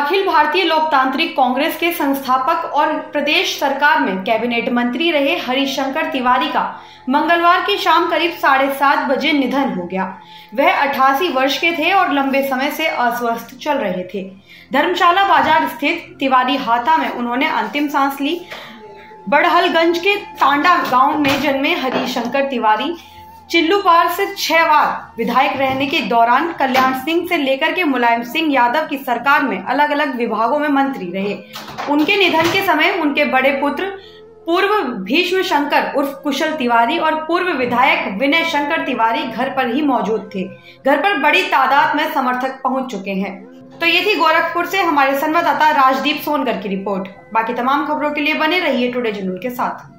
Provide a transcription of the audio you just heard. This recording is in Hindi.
अखिल भारतीय लोकतांत्रिक कांग्रेस के संस्थापक और प्रदेश सरकार में कैबिनेट मंत्री रहे हरिशंकर तिवारी का मंगलवार की शाम करीब 7:30 बजे निधन हो गया। वह 88 वर्ष के थे और लंबे समय से अस्वस्थ चल रहे थे। धर्मशाला बाजार स्थित तिवारी हाता में उन्होंने अंतिम सांस ली। बड़हलगंज के तांडा गांव में जन्मे हरिशंकर तिवारी चिल्लूपार से 6 बार विधायक रहने के दौरान कल्याण सिंह से लेकर के मुलायम सिंह यादव की सरकार में अलग अलग विभागों में मंत्री रहे। उनके निधन के समय उनके बड़े पुत्र पूर्व भीष्म शंकर उर्फ कुशल तिवारी और पूर्व विधायक विनय शंकर तिवारी घर पर ही मौजूद थे। घर पर बड़ी तादाद में समर्थक पहुंच चुके हैं। तो ये थी गोरखपुर से हमारे संवाददाता राजदीप सोनकर की रिपोर्ट। बाकी तमाम खबरों के लिए बने रहिए टुडे जनून के साथ।